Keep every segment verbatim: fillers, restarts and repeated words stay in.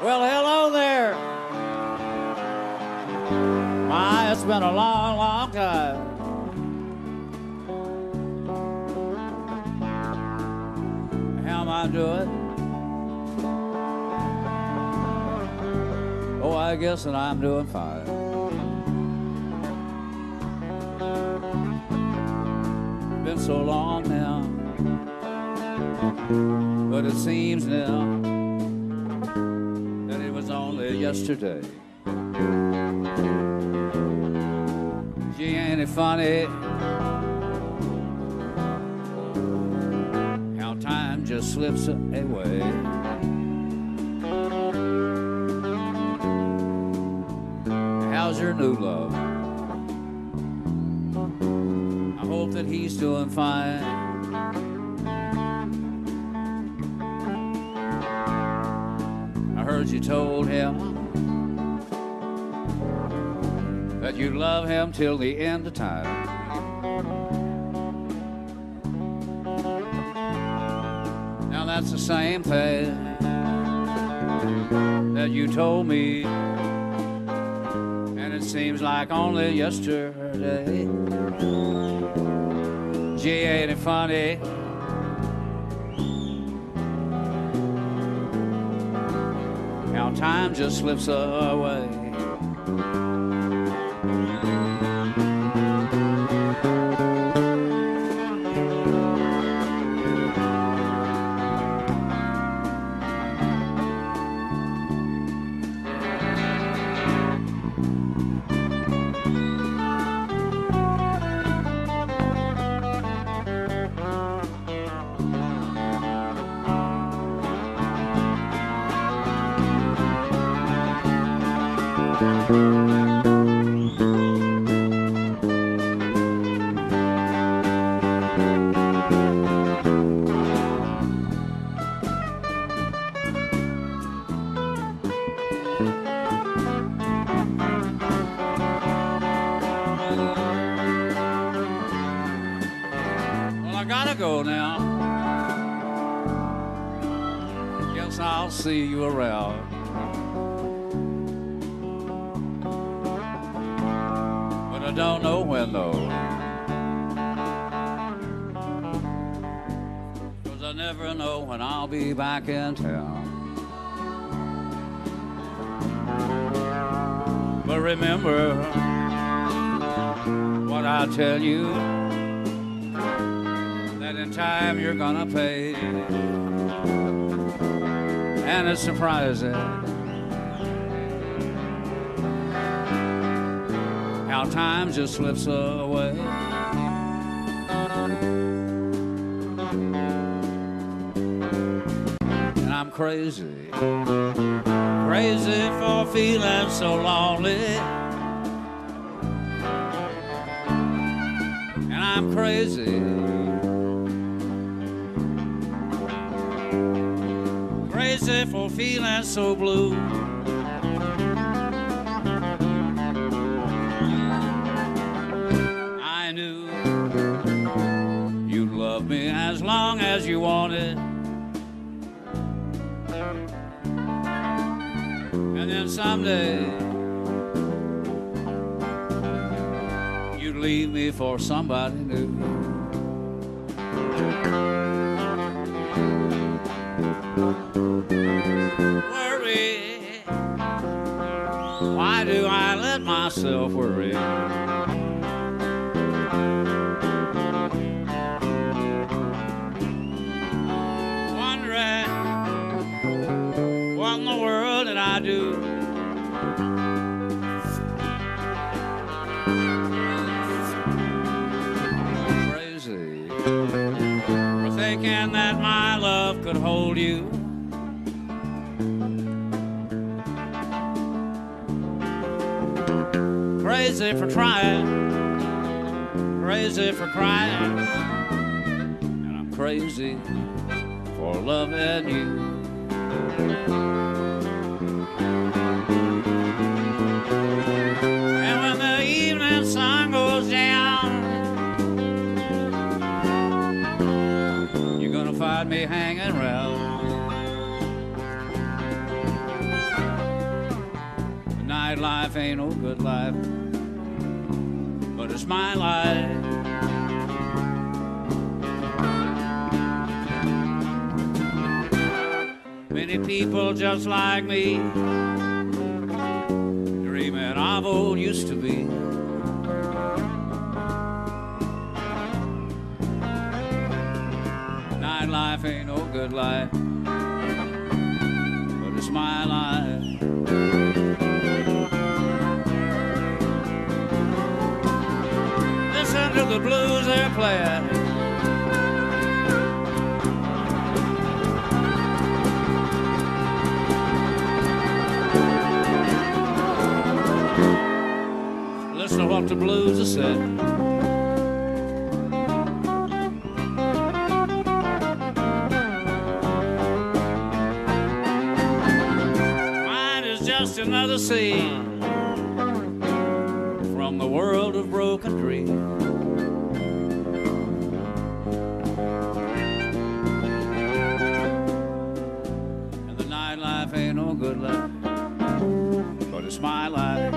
Well, hello there. My, it's been a long, long time. How am I doing? Oh, I guess that I'm doing fine. Been so long now, but it seems now that it was only yesterday. Gee, ain't it funny how time just slips away? How's your new love? I hope that he's doing fine. I heard you told him that you love him till the end of time. Now that's the same thing that you told me, and it seems like only yesterday. Gee, ain't it funny how time just slips away? Go now. Guess I'll see you around. But I don't know when though, 'cause I never know when I'll be back in town. But remember what I tell you, in time you're gonna pay. And it's surprising how time just slips away. And I'm crazy, crazy for feeling so lonely. And I'm crazy, crazy for feeling so blue. I knew you'd love me as long as you wanted, and then someday you'd leave me for somebody new. Why do I let myself worry? Wondering what in the world did I do? Crazy for thinking that my love could hold you. Crazy for trying, crazy for crying, and I'm crazy for loving you. And when the evening sun goes down, you're gonna find me hanging around. Nightlife ain't no good life, but it's my life. Many people just like me, dreaming of old used to be. Nightlife ain't no good life, but it's my life. Listen to the blues they're playing. Listen to what the blues are saying. Mine is just another scene from the world of broken dreams. And the nightlife ain't no good life, but it's my life.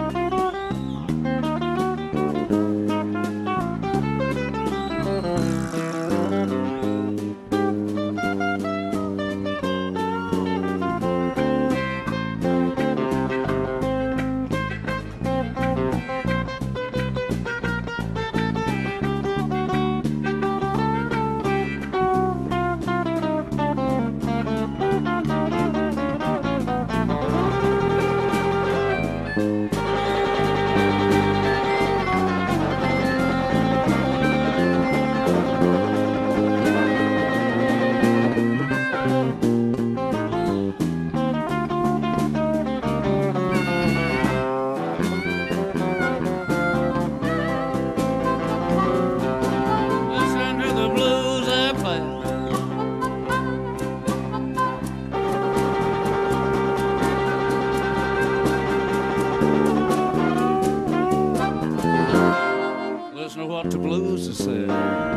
Listen to what the blues have said.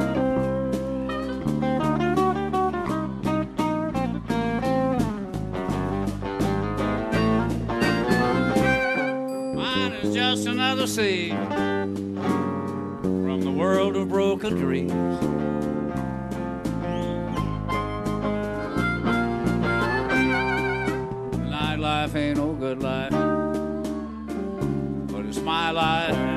Mine is just another scene from the world of broken dreams. The nightlife ain't no good life, but it's my life.